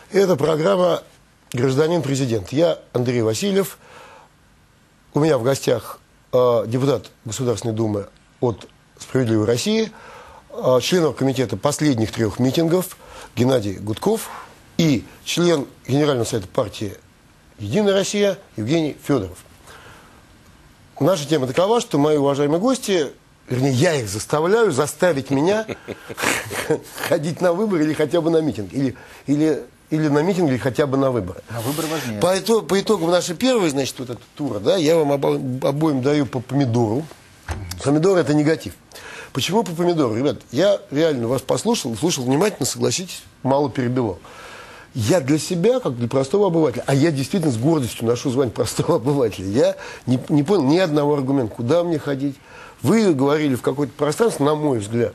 Это программа «Гражданин президент». Я Андрей Васильев. У меня в гостях депутат Государственной Думы от «Справедливой России», член комитета последних 3 митингов Геннадий Гудков и член Генерального совета партии «Единая Россия» Евгений Федоров. Наша тема такова, что мои уважаемые гости, вернее, я их заставляю заставить меня ходить на выборы или хотя бы на митинг. Или на митинг, или хотя бы на выборы. На выборы важнее. По итогам нашей первой, значит, вот этого тура, да, я вам обоим даю по помидору. Помидор – это негатив. Почему по помидору? Ребят, я реально вас послушал, слушал внимательно, согласитесь, мало перебивал. Я для себя, как для простого обывателя, а я действительно с гордостью ношу звание простого обывателя, я не понял ни одного аргумента, куда мне ходить. Вы говорили в какое-то пространство, на мой взгляд.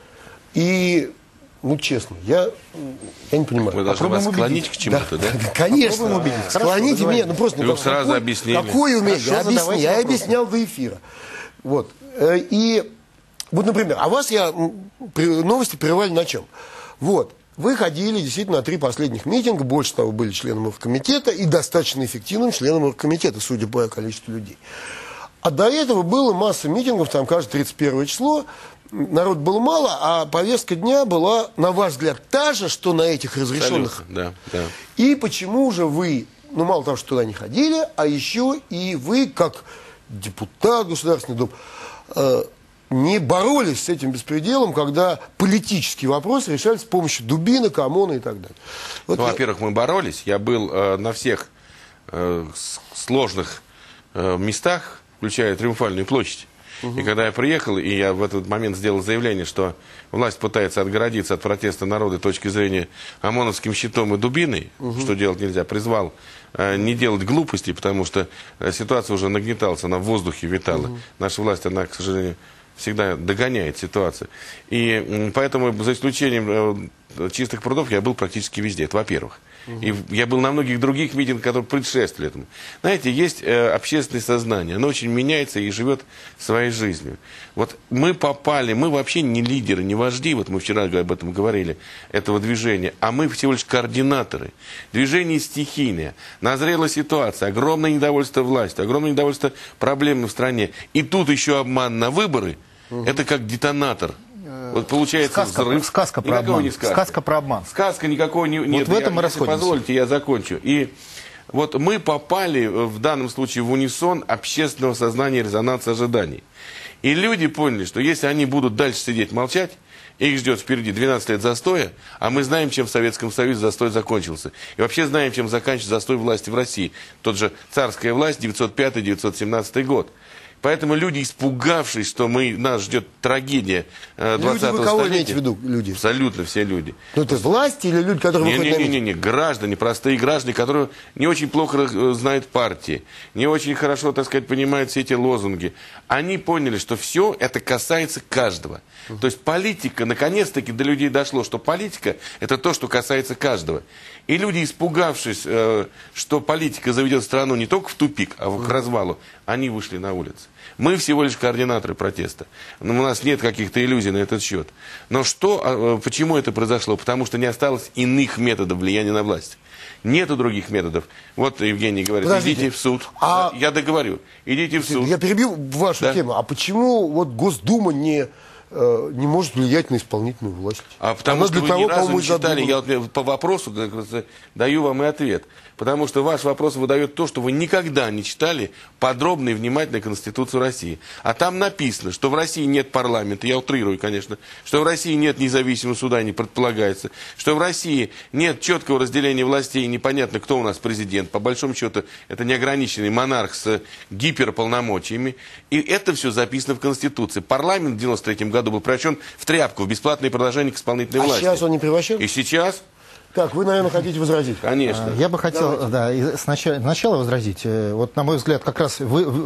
И, ну, честно, я не понимаю. Мы должны вас склонить к чему-то, да? Конечно. Склоните меня. Ну, просто, ну, сразу объяснили. Какое умение? Я объяснял до эфира. Вот. И, вот, например, а вас новости прерывали на чем? Вот. Вы ходили действительно на 3 последних митинга, больше того, были членом оргкомитета и достаточно эффективным членом оргкомитета, судя по количеству людей. А до этого было масса митингов, там, кажется, 31 число, народ было мало, а повестка дня была, на ваш взгляд, та же, что на этих разрешенных. Да, да. И почему же вы, ну, мало того, что туда не ходили, а еще и вы, как депутат Государственной Думы, не боролись с этим беспределом, когда политические вопросы решались с помощью дубинок, ОМОНа и так далее. Вот ну, во-первых, мы боролись. Я был на всех сложных местах, включая Триумфальную площадь. И когда я приехал, и я в этот момент сделал заявление, что власть пытается отгородиться от протеста народа с точки зрения ОМОНовским щитом и дубиной, что делать нельзя, призвал не делать глупостей, потому что ситуация уже нагнеталась, она в воздухе витала. Наша власть, она, к сожалению, всегда догоняет ситуацию. И поэтому, за исключением чистых прудов, я был практически везде, это во-первых. И я был на многих других митингах, которые предшествовали этому. Знаете, есть общественное сознание, оно очень меняется и живет своей жизнью. Вот мы попали, мы вообще не лидеры, не вожди, вот мы вчера об этом говорили, этого движения, а мы всего лишь координаторы. Движение стихийное, назрела ситуация, огромное недовольство властью, огромное недовольство проблемами в стране. И тут еще обман на выборы, это как детонатор. Вот получается взрыв. Сказка про обман. Сказка про обман. Сказка никакой нет. Вот в этом мы расходимся. Позвольте, я закончу. И вот мы попали в данном случае в унисон общественного сознания, резонанса ожиданий. И люди поняли, что если они будут дальше сидеть молчать, их ждет впереди 12 лет застоя, а мы знаем, чем в Советском Союзе застой закончился. И вообще знаем, чем заканчивается застой власти в России. Тот же царская власть, 905-917 год. Поэтому люди, испугавшись, что нас ждет трагедия 20-го столетия... Вы кого имеете в виду, люди? Абсолютно все люди. Ну, это власти или люди, которые выходят на митинг? Не, граждане, простые граждане, которые не очень плохо знают партии, не очень хорошо, так сказать, понимают все эти лозунги. Они поняли, что все это касается каждого. То есть политика, наконец-таки до людей дошло, что политика – это то, что касается каждого. И люди, испугавшись, что политика заведет страну не только в тупик, а к развалу, они вышли на улицы. Мы всего лишь координаторы протеста. Но у нас нет каких-то иллюзий на этот счет. Но почему это произошло? Потому что не осталось иных методов влияния на власть. Нету других методов. Вот Евгений говорит, подождите, идите в суд. Я договорю. Идите в суд. Я перебил вашу тему. А почему вот Госдума не может влиять на исполнительную власть? Потому что вы ни разу не читали. Я вот по вопросу даю вам и ответ. Потому что ваш вопрос выдает то, что вы никогда не читали подробно и внимательно Конституцию России. А там написано, что в России нет парламента, я утрирую, конечно, что в России нет независимого суда, не предполагается, что в России нет четкого разделения властей, непонятно, кто у нас президент. По большому счету, это неограниченный монарх с гиперполномочиями. И это все записано в Конституции. Парламент в 1993 году был превращен в тряпку, в бесплатное продолжение к исполнительной власти. А сейчас он не превращен? И сейчас... Так, вы, наверное, хотите возразить? Конечно. Я бы хотел сначала возразить. Вот, на мой взгляд, как раз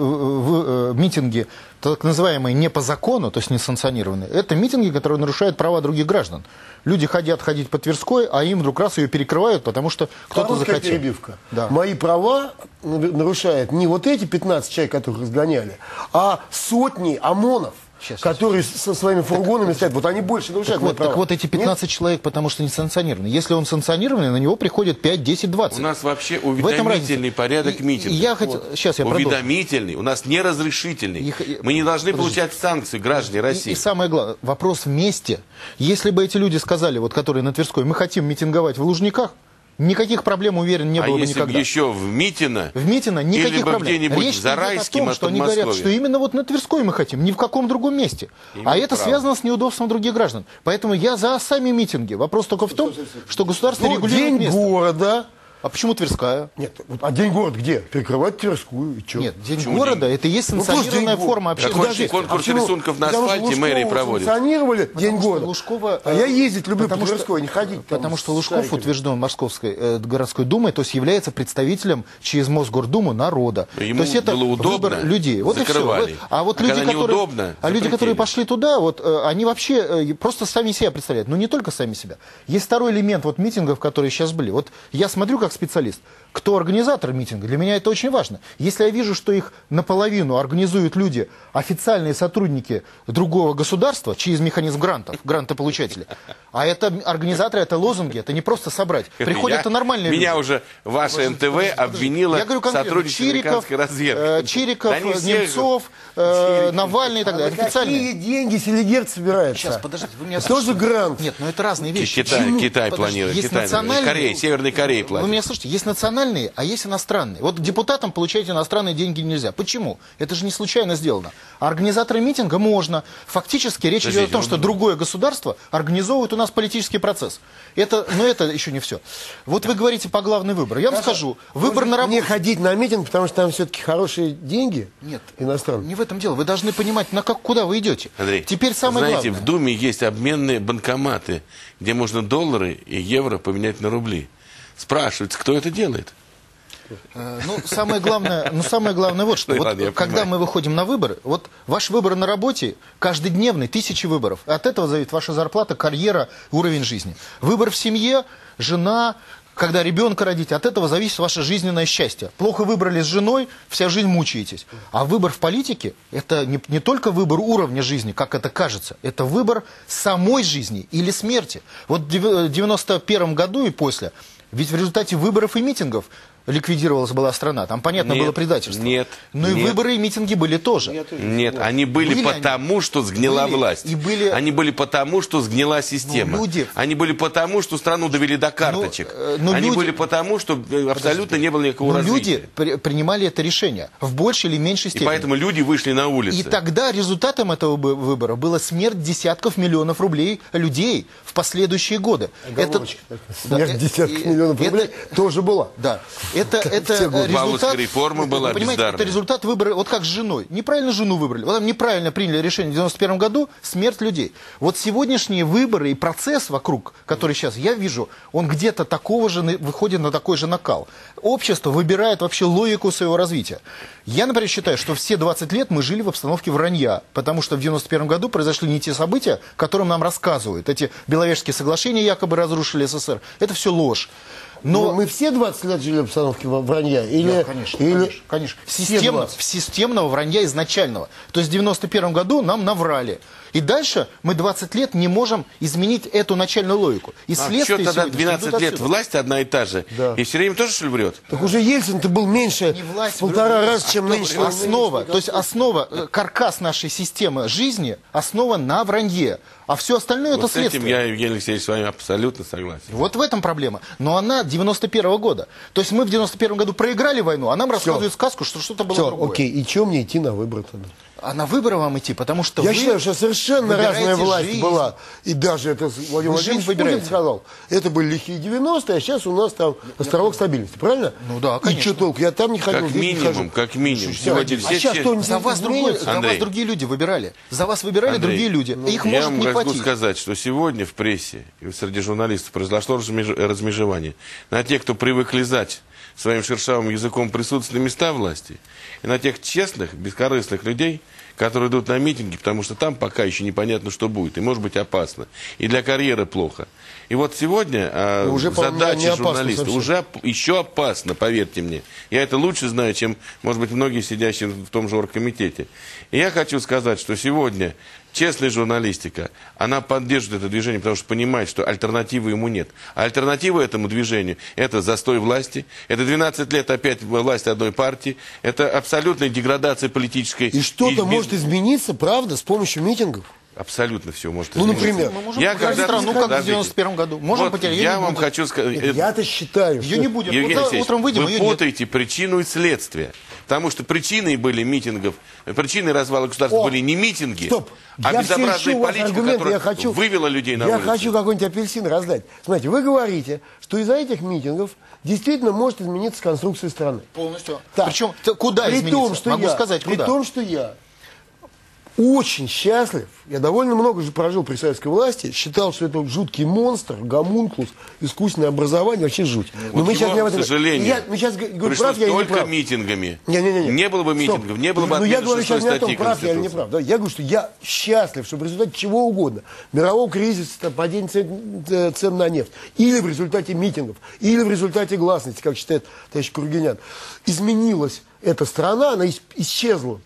митинги, так называемые не по закону, то есть не санкционированные, это митинги, которые нарушают права других граждан. Люди хотят ходить по Тверской, а им вдруг раз ее перекрывают, потому что кто-то захотел. Перебивка. Да. Мои права нарушают не вот эти 15 человек, которых разгоняли, а сотни ОМОНов. которые со своими фургонами стоят, вот они больше нарушают мои права. Так вот эти 15 человек, потому что не санкционированы. Если он санкционированный, на него приходит 5, 10, 20. У нас вообще уведомительный порядок митинга. Сейчас я продолжу. Уведомительный, у нас неразрешительный. Мы не должны получать санкции, граждане России. И самое главное, вопрос вместе. Если бы эти люди сказали, вот которые на Тверской, мы хотим митинговать в Лужниках, никаких проблем, уверен, не было бы никогда. А если бы еще в Митино никаких или проблем. где-нибудь Речь за идет Райским, о том, что они говорят, что именно вот на Тверской мы хотим, ни в каком другом месте. А это связано с неудобством других граждан. Поэтому я за сами митинги. Вопрос только в том, что государство регулирует место. День города. А почему Тверская? Нет, а День города где? Перекрывать Тверскую. И Нет, День города это и есть санкционированная форма общественной жизни. Конкурс рисунков на асфальте мэрии проводит. Санкционировали День города. А я ездить люблю по Тверской, не ходить. Потому что Лужков утвержден Московской городской думой, то есть является представителем через Мосгордуму народа. Ему то есть это было удобно, выбор людей. Вот закрывали. И все. А вот люди, которые пошли туда, вот они вообще просто сами себя представляют. Но не только сами себя. Есть второй элемент вот митингов, которые сейчас были. Вот я смотрю как специалист, кто организатор митинга, для меня это очень важно. Если я вижу, что их наполовину организуют люди, официальные сотрудники другого государства, через механизм грантов, грантополучатели, а это организаторы, это лозунги, это не просто собрать. Приходят нормальные люди. Меня уже ваше НТВ обвинило сотрудники американской разведки. Чириков, Немцов, Навальный и так далее. Какие деньги Селигерт собирается? Сейчас, подождите, вы меня тоже грант. Нет, но это разные вещи. Китай планирует. Северной Кореи платит. Вы меня слышите, есть национальные, а есть иностранные. Вот депутатам получать иностранные деньги нельзя. Почему? Это же не случайно сделано. А организаторы митинга можно. Фактически речь идет о том, что другое государство организовывает у нас политический процесс. Но это еще не все. Вот вы говорите по главный выбор. Я вам скажу, выбор на работе... Не ходить на митинг, потому что там все-таки хорошие деньги. Нет, иностранные. Не в этом дело. Вы должны понимать, куда вы идете. Андрей, теперь самое знаете, главное. В Думе есть обменные банкоматы, где можно доллары и евро поменять на рубли. Спрашивается, кто это делает? Самое главное вот что. Когда мы выходим на выборы, вот ваш выбор на работе каждодневный, 1000 выборов. От этого зависит ваша зарплата, карьера, уровень жизни. Выбор в семье, жена, когда ребенка родите, от этого зависит ваше жизненное счастье. Плохо выбрали с женой, вся жизнь мучаетесь. А выбор в политике, это не только выбор уровня жизни, как это кажется, это выбор самой жизни или смерти. Вот в 1991 году и после, ведь в результате выборов и митингов ликвидировалась была страна. Там, понятно, было предательство. Нет. Но и выборы, и митинги были тоже. Нет, они были потому, что сгнила власть. Они были потому, что сгнила система. Они были потому, что страну довели до карточек. Они были потому, что абсолютно не было никакого развития. Люди принимали это решение в большей или меньшей степени. И поэтому люди вышли на улицы. И тогда результатом этого выбора была смерть десятков миллионов рублей людей в последующие годы. Смерть десятков миллионов рублей тоже была. Да. Это результат, реформа была бездарная. Это результат выбора, вот как с женой. Неправильно жену выбрали. Вот там неправильно приняли решение в 1991 году, смерть людей. Вот сегодняшние выборы и процесс вокруг, который сейчас я вижу, он где-то такого же, выходит на такой же накал. Общество выбирает вообще логику своего развития. Я, например, считаю, что все 20 лет мы жили в обстановке вранья, потому что в 1991 году произошли не те события, которым нам рассказывают. Эти Беловежские соглашения якобы разрушили СССР. Это все ложь. Но мы все 20 лет жили в обстановке вранья? Или, конечно. Системного вранья изначального. То есть в 1991 году нам наврали. И дальше мы 20 лет не можем изменить эту начальную логику. И что тогда 12 лет власть одна и та же? Да. И все время тоже, что ли, врет? Так уже Ельцин-то был меньше, в 1,5 раза, чем нынешний. Основа, каркас нашей системы жизни основан на вранье. А все остальное это следствие. С этим я, Евгений Алексеевич, с вами абсолютно согласен. Вот в этом проблема. Но она 91 года. То есть мы в 91 году проиграли войну, а нам рассказывают сказку, что что-то было другое. Окей, и чего мне идти на выборы тогда? А на выборы вам идти, потому что я считаю, что совершенно разная власть жизнь. Была. И даже это Владимир Владимирович Путин сказал. Это были лихие 90-е, а сейчас у нас там островок стабильности, правильно? Ну да, конечно. И что толку? Я там не ходил, как минимум. Сегодня за вас другие люди выбирали. За вас выбирали другие люди. Их может не хватить. Я могу сказать, что сегодня в прессе и среди журналистов произошло размежевание. На тех, кто привык лизать своим шершавым языком присутствие места власти, и на тех честных, бескорыстных людей, которые идут на митинги, потому что там пока еще непонятно, что будет, и может быть опасно, и для карьеры плохо. И вот сегодня уже, задача журналиста уже еще опасно, поверьте мне. Я это лучше знаю, чем, может быть, многие сидящие в том же оргкомитете. И я хочу сказать, что сегодня честная журналистика, она поддерживает это движение, потому что понимает, что альтернативы ему нет. А альтернатива этому движению – это застой власти, это 12 лет опять власть одной партии, это абсолютная деградация политической. И что-то может измениться, правда, с помощью митингов? Абсолютно все может измениться. Например, мы можем потерять страну, как в 91 году. Можем потерять. Я вам хочу сказать... Я-то считаю, ее не будет. Утром выйдем, вы путаете причину и следствие. Потому что причиной были митингов, причиной развала государства были не митинги, а безобразная политика, которая вывела людей на улицу. Я хочу какой-нибудь апельсин раздать. Смотрите, вы говорите, что из-за этих митингов действительно может измениться конструкция страны. Полностью. Так. Причем куда измениться? Могу сказать, куда. При том, что я очень счастлив. Я довольно много же прожил при советской власти. Считал, что это жуткий монстр, гомункулус, искусственное образование, вообще жуть. Но мы сейчас не об этом... К сожалению, сейчас говорю, пришло прав я или не только прав? Митингами. Не было бы митингов, не было бы отмены 6 статьи прав я или не прав. Да, я говорю, что я счастлив, что в результате чего угодно, мирового кризиса, падения цен на нефть, или в результате митингов, или в результате гласности, как считает товарищ Кургинян, изменилась эта страна, она исчезла.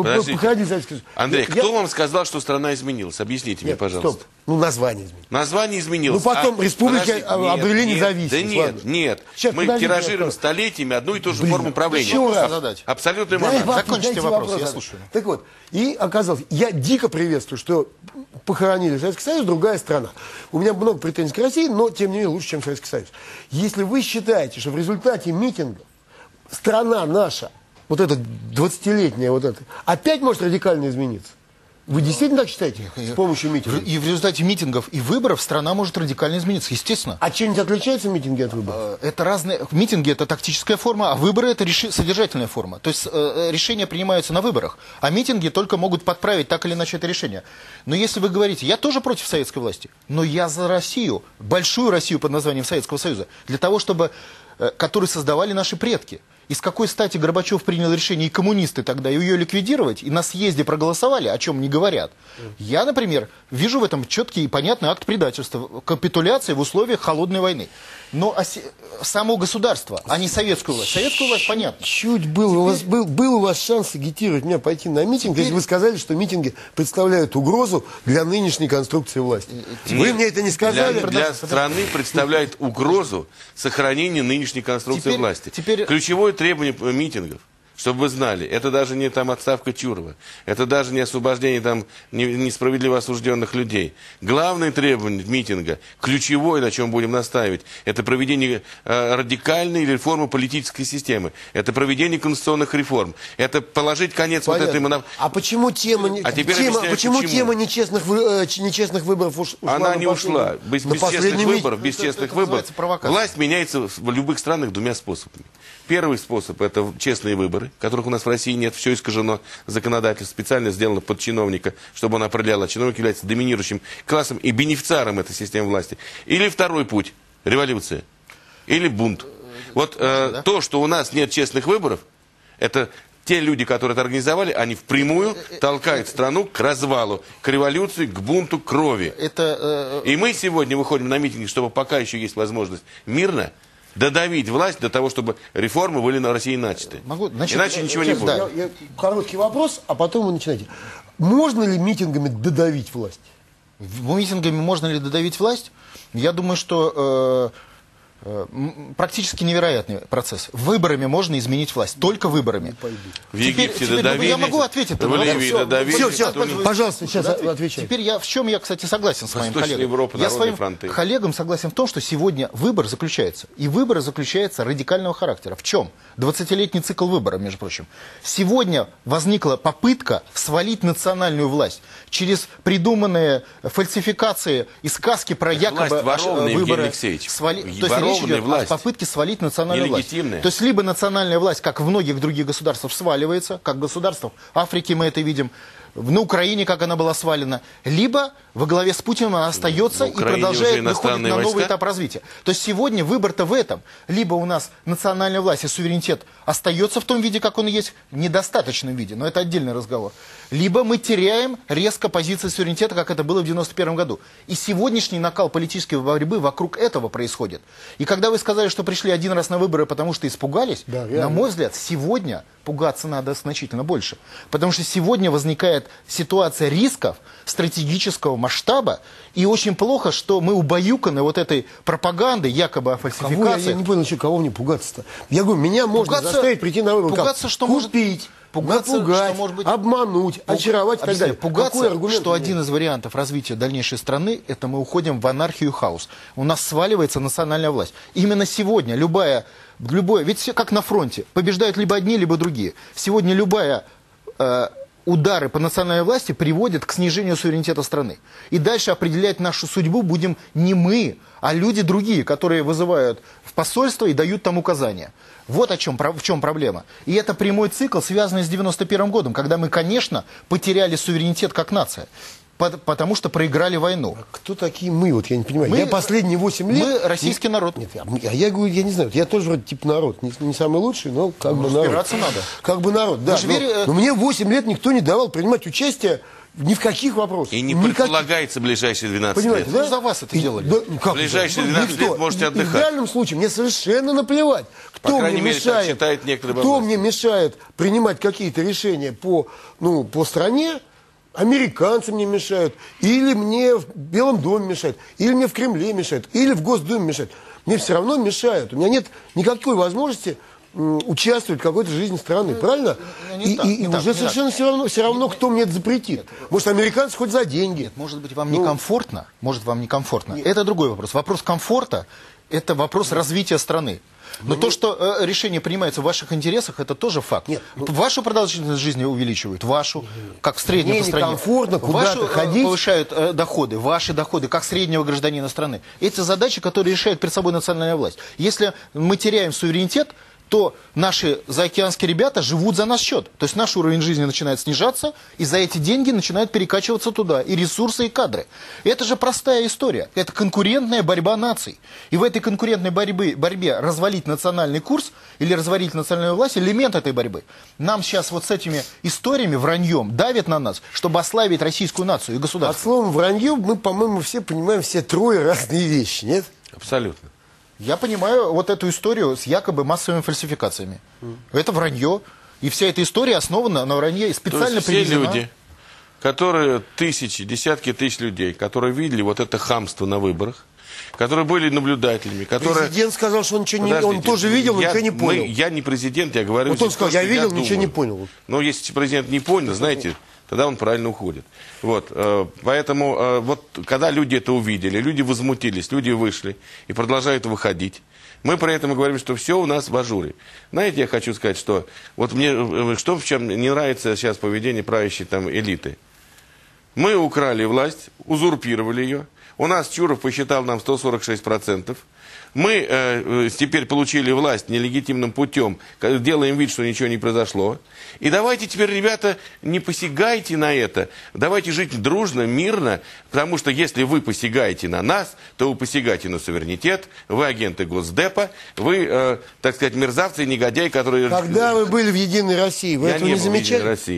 Андрей, кто вам сказал, что страна изменилась? Объясните мне, пожалуйста. Стоп. Название изменилось. Название изменилось. Потом республики обрели независимость. Да нет. Мы тиражируем столетиями одну и ту же форму правления. Абсолютный момент. Закончите вопрос, я слушаю. Так вот, и оказалось, я дико приветствую, что похоронили Советский Союз, другая страна. У меня много претензий к России, но тем не менее лучше, чем Советский Союз. Если вы считаете, что в результате митингов страна наша, вот эта 20-летняя, вот эта, опять может радикально измениться? Вы действительно так считаете? С помощью митингов? И в результате митингов и выборов страна может радикально измениться, естественно. А чем-нибудь отличаются митинги от выборов? Это разные... Митинги – это тактическая форма, а выборы – это содержательная форма. То есть решения принимаются на выборах, а митинги только могут подправить так или иначе это решение. Но если вы говорите, я тоже против советской власти, но я за Россию, большую Россию под названием Советского Союза, для того, чтобы... которую создавали наши предки. И с какой стати Горбачев принял решение, и коммунисты тогда ее ликвидировать, и на съезде проголосовали, о чем не говорят. Я, например, вижу в этом четкий и понятный акт предательства, капитуляции в условиях холодной войны. Но само государство, а не советскую власть. Советскую власть понятно. Чуть был у вас шанс агитировать меня пойти на митинг, если вы сказали, что митинги представляют угрозу для нынешней конструкции власти. Вы мне это не сказали? Для страны представляет угрозу сохранения нынешней конструкции власти. Ключевое требование митингов, чтобы вы знали, это даже не там отставка Чурова, это даже не освобождение там несправедливо осужденных людей. Главное требование митинга, ключевое, на чем будем настаивать, это проведение радикальной реформы политической системы, это проведение конституционных реформ, это положить конец вот этой монархии. А почему тема нечестных выборов ушла? Она не ушла. Без честных выборов. Власть меняется в любых странах двумя способами. Первый способ – это честные выборы, которых у нас в России нет, все искажено законодательство, специально сделано под чиновника, чтобы он определял, а чиновник является доминирующим классом и бенефициаром этой системы власти. Или второй путь – революция, или бунт. Вот то, что у нас нет честных выборов, это те люди, которые это организовали, они впрямую толкают страну к развалу, к революции, к бунту, к крови. И мы сегодня выходим на митинги, чтобы пока еще есть возможность мирно додавить власть для того, чтобы реформы были на России начаты. Иначе ничего не будет. Короткий вопрос, а потом вы начинаете. Можно ли митингами додавить власть? Митингами можно ли додавить власть? Я думаю, что практически невероятный процесс. Выборами можно изменить власть. Только выборами. В Египте додавили. Я могу ответить. В Ливии додавили. Все, пожалуйста, сейчас отвечайте. Теперь в чем я, кстати, согласен с моим коллегом. Европа, я с своим коллегам согласен в том, что сегодня выбор заключается. И выбор заключается радикального характера. В чем? 20-летний цикл выбора, между прочим. Сегодня возникла попытка свалить национальную власть через придуманные фальсификации и сказки про якобы выборы. То есть речь идет о попытке свалить национальную власть. То есть либо национальная власть, как в многих других государствах, сваливается, как в государствах Африки мы это видим, на Украине, как она была свалена, либо во главе с Путиным она остается и продолжает выходить на новый этап развития. То есть сегодня выбор-то в этом. Либо у нас национальная власть и суверенитет остается в том виде, как он есть, в недостаточном виде, но это отдельный разговор. Либо мы теряем резко позиции суверенитета, как это было в 91 году. И сегодняшний накал политической борьбы вокруг этого происходит. И когда вы сказали, что пришли один раз на выборы, потому что испугались, да, на мой взгляд, сегодня пугаться надо значительно больше. Потому что сегодня возникает ситуация рисков стратегического масштаба, и очень плохо, что мы убаюканы вот этой пропагандой, якобы о фальсификации. Я не понял, кого мне пугаться-то? Я говорю, меня можно заставить прийти на выборы. Пугаться, что купить, напугать, что, может быть, обмануть, очаровать и так далее. Пугаться, что один из вариантов развития дальнейшей страны, это мы уходим в анархию и хаос. У нас сваливается национальная власть. Именно сегодня любое, ведь все как на фронте, побеждают либо одни, либо другие. Сегодня любая удары по национальной власти приводят к снижению суверенитета страны. И дальше определять нашу судьбу будем не мы, а люди другие, которые вызывают в посольство и дают там указания. Вот в чем проблема. И это прямой цикл, связанный с 91 годом, когда мы, конечно, потеряли суверенитет как нация. Потому что проиграли войну. А кто такие мы? Вот я не понимаю. Я последние 8 лет... Мы российский народ. Нет, я говорю, я не знаю. Я тоже вроде типа народ. Не самый лучший, но как бы народ. Разбираться надо. Как бы народ, да. Но мне 8 лет никто не давал принимать участие ни в каких вопросах. И не предполагается ближайшие 12 лет. Да? За вас это делали. Ближайшие 12 лет можете отдыхать. В реальном случае мне совершенно наплевать, кто мне мешает принимать какие-то решения по стране. Американцы мне мешают, или мне в Белом доме мешают, или мне в Кремле мешают, или в Госдуме мешают. Мне все равно мешают. У меня нет никакой возможности участвовать в какой-то жизни страны, правильно? И уже совершенно все равно, кто мне это запретит. Может, американцы хоть за деньги. Нет, может быть, вам некомфортно. Может, вам некомфортно. Это другой вопрос. Вопрос комфорта – это вопрос развития страны. Но то, что решение принимается в ваших интересах, это тоже факт. Нет, вашу продолжительность жизни увеличивают, вашу, как в среднем по стране. Некомфортно куда-то ходить. Повышают доходы, ваши доходы, как среднего гражданина страны. Эти задачи, которые решает перед собой национальная власть. Если мы теряем суверенитет, то наши заокеанские ребята живут за наш счет. То есть наш уровень жизни начинает снижаться, и за эти деньги начинают перекачиваться туда и ресурсы, и кадры. Это же простая история. Это конкурентная борьба наций. И в этой конкурентной борьбе развалить национальный курс или развалить национальную власть – элемент этой борьбы. Нам сейчас вот с этими историями, враньем, давят на нас, чтобы ослабить российскую нацию и государство. Под словом вранье мы, по-моему, все понимаем все трое разные вещи, нет? Абсолютно. Я понимаю вот эту историю с якобы массовыми фальсификациями. Это вранье. И вся эта история основана на вранье и специально приведена. Все люди, которые десятки тысяч людей, которые видели вот это хамство на выборах, которые были наблюдателями, которые... Президент сказал, что он тоже видел, но ничего не понял. Я не президент, я говорю... Вот он сказал, я видел, ничего не понял. Но если президент не понял, знаете... Тогда он правильно уходит. Вот, поэтому, вот, когда люди это увидели, люди возмутились, люди вышли и продолжают выходить. Мы при этом говорим, что все у нас в ажуре. Знаете, я хочу сказать, что вот мне, что в чем не нравится сейчас поведение правящей там элиты. Мы украли власть, узурпировали ее. У нас Чуров посчитал нам 146%. Мы теперь получили власть нелегитимным путем, делаем вид, что ничего не произошло. И давайте теперь, ребята, не посягайте на это. Давайте жить дружно, мирно, потому что если вы посягаете на нас, то вы посягаете на суверенитет, вы агенты Госдепа, вы, так сказать, мерзавцы и негодяи, которые... Когда вы были в «Единой России», вы этого не замечали?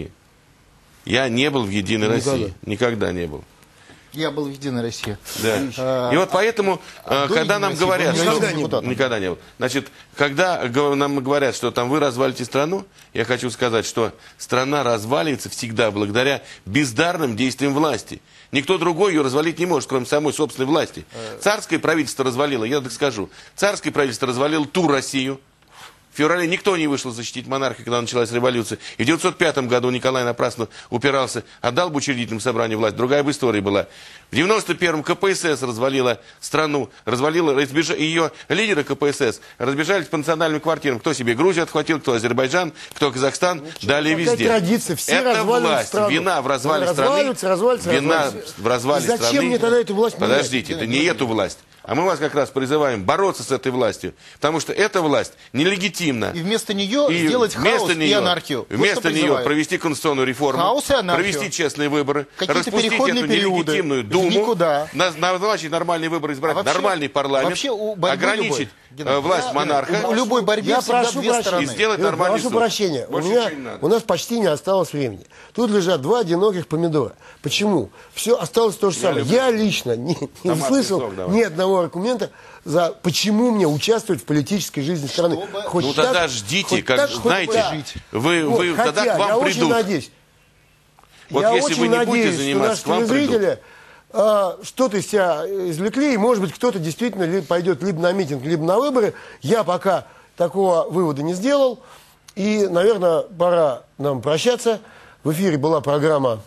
Я не был в «Единой России». Никогда не был. Я был в «Единой России». Да. И вот поэтому, когда нам говорят, что... Никогда не был. Значит, когда нам говорят, что там вы развалите страну, я хочу сказать, что страна разваливается всегда благодаря бездарным действиям власти. Никто другой ее развалить не может, кроме самой собственной власти. Царское правительство развалило, я так скажу, царское правительство развалило ту Россию. В феврале никто не вышел защитить монархию, когда началась революция. И в 1905 году Николай напрасно упирался, отдал бы учредительному собранию власть. Другая бы история была. В 1991-м КПСС развалила страну, ее лидеры КПСС разбежались по национальным квартирам. Кто себе Грузию отхватил, кто Азербайджан, кто Казахстан, далее везде. Традиция, все это власть, страну. Вина в развале страны. Вина в развале страны. Зачем мне тогда эту власть? Подождите, это не эту власть. А мы вас как раз призываем бороться с этой властью, потому что эта власть нелегитимна. И вместо нее сделать хаос и анархию. Вместо нее провести конституционную реформу, хаос и анархию. провести честные выборы, распустить эту периоды, нелегитимную Думу, никуда. назначить нормальные выборы, избрать нормальный парламент, ограничить власть монарха. У любой борьбе я всегда прошу две стороны. И сделать нормальный прошу суд. прощения, Больше, чем надо. у нас почти не осталось времени. Тут лежат 2 одиноких помидора. Почему? Все осталось то же самое. Я лично не услышал ни одного аргумента за почему мне участвовать в политической жизни страны. Ну тогда ждите, знаете, вы тогда к вам я придут. Очень надеюсь, Вот я если вы очень не будете надеюсь, заниматься, что к вам наши придут. телезрители что-то из себя извлекли, и, может быть, кто-то действительно пойдет либо на митинг, либо на выборы. Я пока такого вывода не сделал. И, наверное, пора нам прощаться. В эфире была программа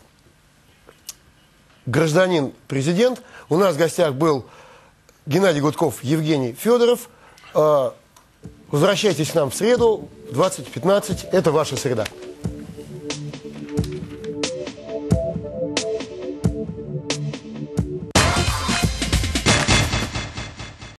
«Гражданин-президент». У нас в гостях был Геннадий Гудков, Евгений Федоров. Возвращайтесь к нам в среду в 20:15. Это ваша среда.